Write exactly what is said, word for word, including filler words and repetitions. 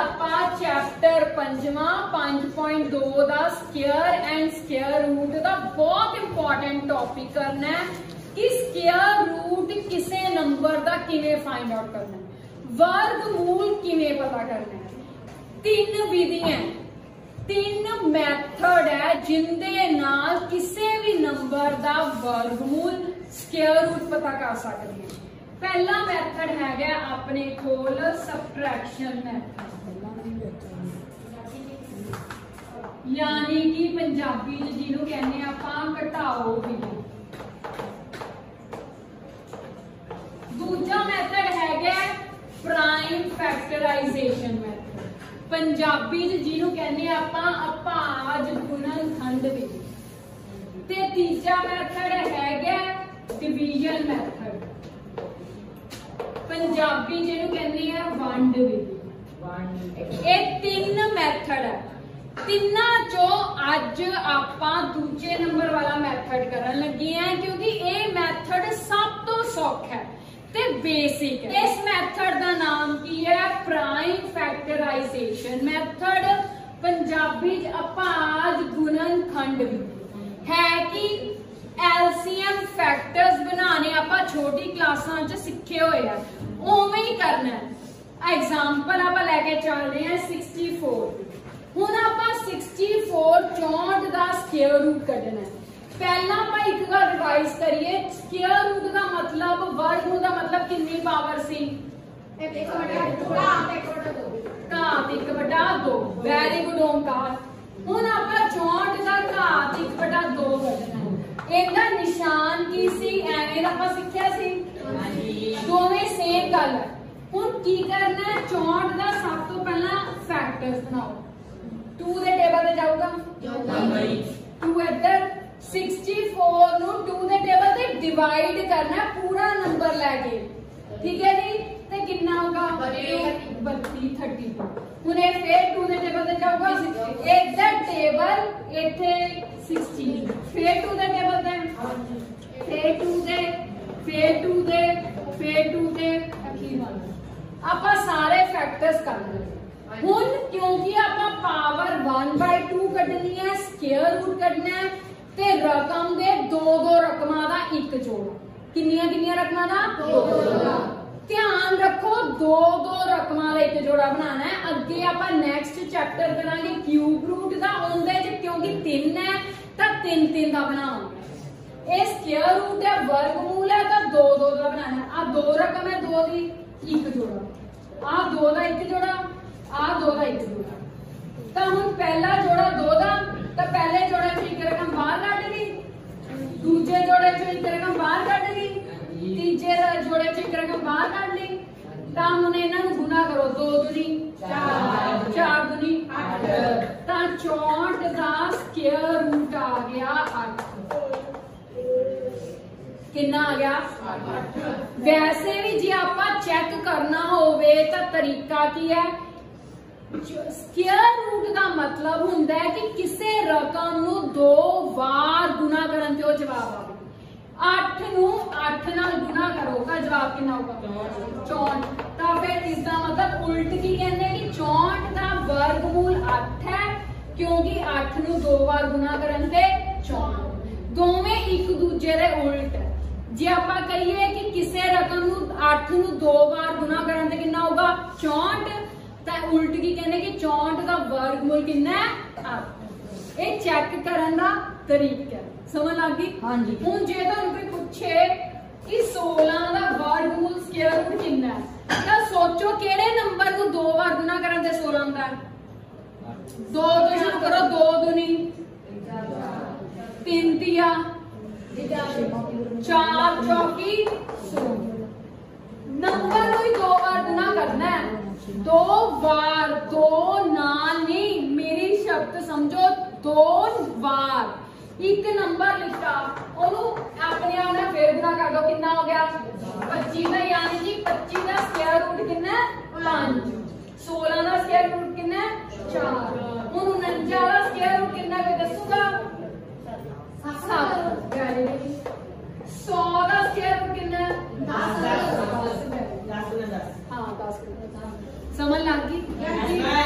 आपां चैप्टर पंजवां पांच पॉइंट दो दा स्केयर एंड स्केयर रूट दा बहुत इंपॉर्टेंट टॉपिक करना है कि स्केयर रूट किसी नंबर दा किवें फाइंड आउट करना है, वर्गमूल किवें पता करना है। तीन विधियां, तीन मैथड है जिंदे नाल किसी भी नंबर दा वर्गमूल स्केयर रूट पता कर सकते हैं। पहला मैथड है अपने कोल सबट्रैक्शन मैथड, यानी कि पंजाबी जिन्हों कहने आपां घटाओ विधि। दूजा मैथड है प्राइम फैक्टराइजेशन मैथड, पंजाबी जिन्हों कहने आपां अभाज गुणनखंड विधि। ते तीजा मैथड है डिवीजन मैथड, पंजाबी जिन्हों कहने हैं वंड विधि। ये तीन मैथड है, तिना चो अज आपां दूजे नंबर वाला मैथड करन लगे हैं क्योंकि ये मैथड सब तो सौखा है ते बेसिक है। इस मैथड का नाम की है प्राइम फैक्टराइजेशन मैथड, पंजाबी अभाज गुणनखंड विधि। है कि एलसीएम फैक्टर्स बनाने आपां छोटी क्लासां च सीखे हुए हैं, उवें ही करना है। एग्जाम्पल आपां लेके चल रहे हैं सिक्सटी फोर। हुण आपां सिक्सटी फोर चौंठ का स्केयर रूट कढना है। पहला आपां एक गल रिवाइज करिए, स्केयर रूट का मतलब वर्गमूल का मतलब कितनी पावर सी? घात एक बटा दो। Very good Omkar. हुण आपां चौंठ का घात एक बटा दो कढना है। इहदा निशान की सी? एवें दा आपां सिक्ख्या सी, दोवें सेम गल है। हुण की करना है, चौंठ का सब तो पहला फैक्टर्स बनाओ। टू दे टेबल ते जाऊगा, टू इधर, सिक्सटी फोर नु टू दे टेबल ते डिवाइड करना है पूरा नंबर लैके, ठीक है जी। ते कितना होगा? बत्ती थर्टी टू। हुण ये फिर टू दे टेबल ते जाऊगा, इधर टेबल इथे सिक्सटी, फिर टू दे टेबल ते, फिर टू दे, फिर टू दे, फिर टू दे, अखीर वाला। आपां सारे फैक्टर्स कर लेंगे। हुण क्योंकि आपां पावर वन बाय टू कढनी है, स्केयर रूट कढना है, ते रकम दे दो दो रकमां दा एक जोड़ा। किन्नियां किन्नियां रकमां दा? दो दो। ध्यान रखो, दो दो रकमां दा एक जोड़ा बनाना है। अगे आपां नेक्स्ट चैप्टर करांगे क्यूब रूट दा, उहदे च क्योंकि तीन है तां तीन तीन दा बनावांगे। ये स्केयर रूट है, वर्गमूल है, तां दो दो दा बनाना है। आ दो रकम है, दो दी एक जोड़ा, आ दो दा एक जोड़ा, आ दो दा एक जोड़ा। तां हुण पहला जोड़ा दो दा, तां पहले जोड़े चों एक रकम बाहर कढ गई, दूजे जोड़े चों एक रकम बाहर कढ गई, तीजे जोड़े चों एक रकम बाहर कढ ली। तां हुण इन्हां नूं गुना करो, दो दूनी चार, चार दूनी अठ, तां चौंठ दा स्केयर रूट आ गया अठ। कितना आ गया? अठ। वैसे भी जे आपां चेक करना होवे तां तरीका की है, स्केयर रूट का मतलब हुंदा है कि किसी रकम नूं दो बार गुना करन ते जवाब आवे। अठ नूं अठ नाल गुना करो तां जवाब कितना होगा? चौंठ। तां फिर इसका मतलब उल्ट की कहंदे कि चौंठ दा वर्गमूल अठ है क्योंकि अठ नूं दो बार गुना करन ते चौंठ। दोवें एक दूजे दे उल्ट है। जे आपां कहिए कि किसी रकम नूं अठ नूं दो बार गुना करन ते कितना होगा? चौंठ। तां उल्ट की कहने कि चौंठ का वर्गमूल कितना है? अठ। ये चेक करन दा तरीका है, समझ लग गई? हाँ जी। हुण जे तुहानूं कोई पूछे कि सोलह का वर्गमूल स्केयर रूट कितना है, तां सोचो किहड़े नंबर को दो बार गुना करन ते सोलह हुंदा है? दो तो शुरू करो, दो दूनी तीन तिया चार चौकी सोलह। नंबर को ही दो बार गुना करना है, दो बार, दो नाल नहीं, मेरी शब्द समझो, दो बार एक नंबर लिखा, ओनू अपने आप ना फिर गुना कर दो, कितना हो गया? पच्ची का, यानी कि पच्ची का स्केयर रूट कितना? पांच। सोलह का स्केयर रूट कितना? चार। हुण उनंजा का स्केयर रूट कितना कोई दसूगा? सात। सौ का स्केयर रूट कितना? दस। हाँ दस। समझ लग गई?